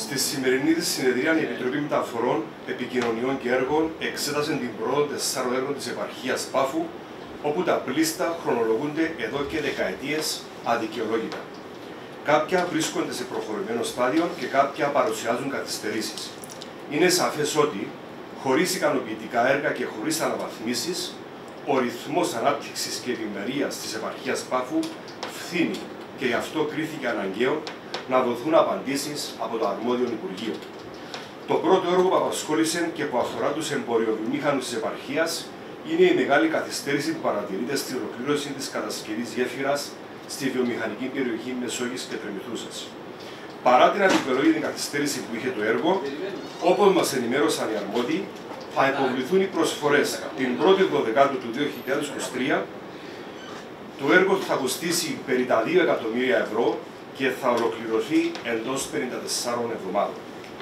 Στη σημερινή της συνεδρία, η Επιτροπή Μεταφορών, Επικοινωνιών και Έργων εξέτασε την πρόοδο 4 έργων της επαρχίας Πάφου, όπου τα πλήστα χρονολογούνται εδώ και δεκαετίες αδικαιολόγητα. Κάποια βρίσκονται σε προχωρημένο στάδιο και κάποια παρουσιάζουν καθυστερήσεις. Είναι σαφές ότι, χωρίς ικανοποιητικά έργα και χωρίς αναβαθμίσεις, ο ρυθμός ανάπτυξης και ευημερίας της επαρχίας Πάφου φθήνει και γι' αυτό κρίθηκε αναγκαίο να δοθούν απαντήσεις από το αρμόδιο Υπουργείο. Το πρώτο έργο που απασχόλησε και που αφορά τους εμποριοβιομήχανους της επαρχίας είναι η μεγάλη καθυστέρηση που παρατηρείται στην ολοκλήρωση της κατασκευής γέφυρας στη βιομηχανική περιοχή Μεσόγειας και Τρεμηθούσας. Παρά την αδικαιολόγητη καθυστέρηση που είχε το έργο, όπως μας ενημέρωσαν οι αρμόδιοι, θα υποβληθούν οι προσφορές την 1η Δεκεμβρίου του 2023. Το έργο θα κοστίσει περί τα 2 εκατομμύρια ευρώ και θα ολοκληρωθεί εντός 54 εβδομάδων.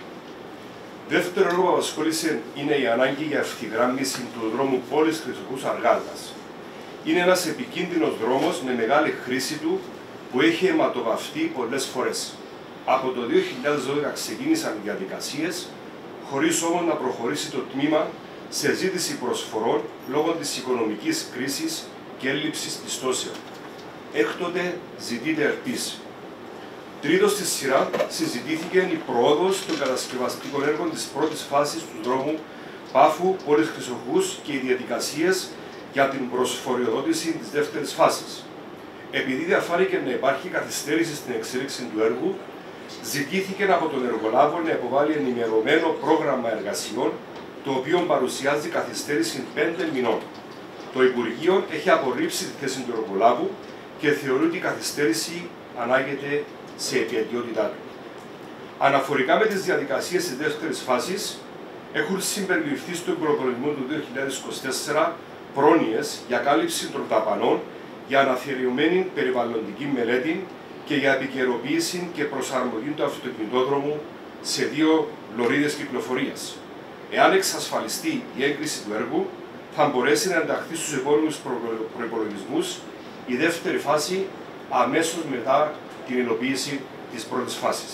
Δεύτερο έργο που απασχόλησε είναι η ανάγκη για ευθυγράμμιση του δρόμου πόλης Χρυσοχούς-Αργάτας. Είναι ένας επικίνδυνος δρόμος με μεγάλη χρήση του που έχει αιματοβαφτεί πολλές φορές. Από το 2012 ξεκίνησαν οι διαδικασίες, χωρίς όμως να προχωρήσει το τμήμα σε ζήτηση προσφορών λόγω της οικονομικής κρίσης και έλλειψης πιστώσεων. Έκτοτε ζητείται ερπής. Τρίτος στη σειρά συζητήθηκε η προόδος των κατασκευαστικών έργων της πρώτης φάσης του δρόμου Πάφου πόλης Χρυσοχούς και οι διαδικασίες για την προσφοριοδότηση της δεύτερης φάσης. Επειδή διαφάνηκε να υπάρχει καθυστέρηση στην εξέλιξη του έργου, ζητήθηκε από τον εργολάβο να υποβάλει ενημερωμένο πρόγραμμα εργασιών, το οποίο παρουσιάζει καθυστέρηση 5 μηνών. Το Υπουργείο έχει απορρίψει τη θέση του εργολάβου και θεωρεί ότι η καθυστέρηση ανάγεται σε αιτιότητά του. Αναφορικά με τις διαδικασίες της δεύτερης φάσης, έχουν συμπεριληφθεί στον προπολογισμό του 2024 πρόνοιες για κάλυψη των δαπανών για αναθεωρημένη περιβαλλοντική μελέτη και για επικαιροποίηση και προσαρμογή του αυτοκινητόδρομου σε 2 λωρίδες κυκλοφορίας. Εάν εξασφαλιστεί η έγκριση του έργου, θα μπορέσει να ενταχθεί στους επόμενους προϋπολογισμούς η δεύτερη φάση αμέσως μετά την υλοποίηση της πρώτης φάσης.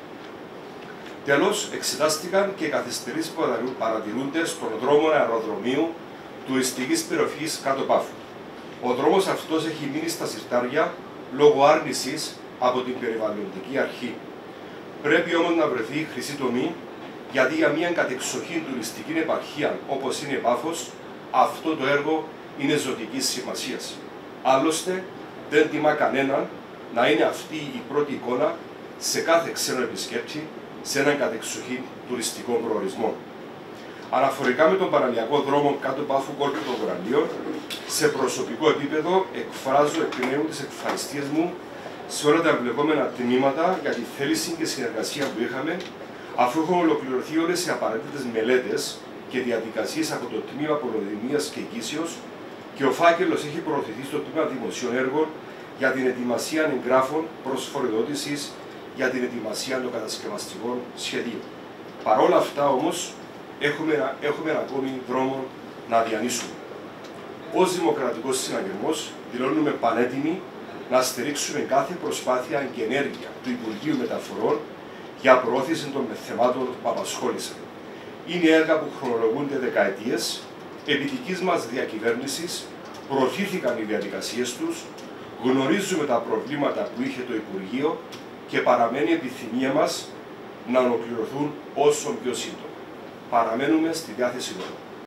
Τέλος, εξετάστηκαν και οι καθυστερήσεις που παρατηρούνται στον δρόμο αεροδρομίου τουριστικής περιοχής Κάτω Πάφου. Ο δρόμος αυτός έχει μείνει στα συρτάρια λόγω άρνησης από την περιβαλλοντική αρχή. Πρέπει όμως να βρεθεί χρυσή τομή, γιατί για μια κατεξοχήν τουριστική επαρχία όπως είναι η Πάφος, αυτό το έργο είναι ζωτικής σημασίας. Άλλωστε, δεν τιμά κανέναν να είναι αυτή η πρώτη εικόνα σε κάθε ξένο επισκέπτη σε έναν κατεξοχήν τουριστικό προορισμό. Αναφορικά με τον παραλιακό δρόμο Κάτω Πάφου Κόλπου των Βορραλίων, σε προσωπικό επίπεδο εκφράζω εκ νέου τις ευχαριστίες μου σε όλα τα εμπλεκόμενα τμήματα για τη θέληση και συνεργασία που είχαμε, αφού έχουν ολοκληρωθεί όλες οι απαραίτητες μελέτες και διαδικασίες από το Τμήμα Πολεοδημίας και Οικήσεως και ο φάκελος έχει προωθηθεί στο Τμήμα Δημοσίων Έργων για την ετοιμασία εγγράφων προσφοριοδότησης για την ετοιμασία των κατασκευαστικών σχεδίων. Παρ' όλα αυτά όμως, έχουμε ακόμη δρόμο να διανύσουμε. Ως Δημοκρατικός Συναγερμός δηλώνουμε πανέτοιμοι να στηρίξουμε κάθε προσπάθεια και ενέργεια του Υπουργείου Μεταφορών για προώθηση των θεμάτων που απασχόλησαν. Είναι έργα που χρονολογούνται δεκαετίες, επί δικής μας διακυβέρνησης προωθήθηκαν οι διαδικασίες τους, γνωρίζουμε τα προβλήματα που είχε το Υπουργείο και παραμένει η επιθυμία μας να ολοκληρωθούν όσο πιο σύντομα. Παραμένουμε στη διάθεση του.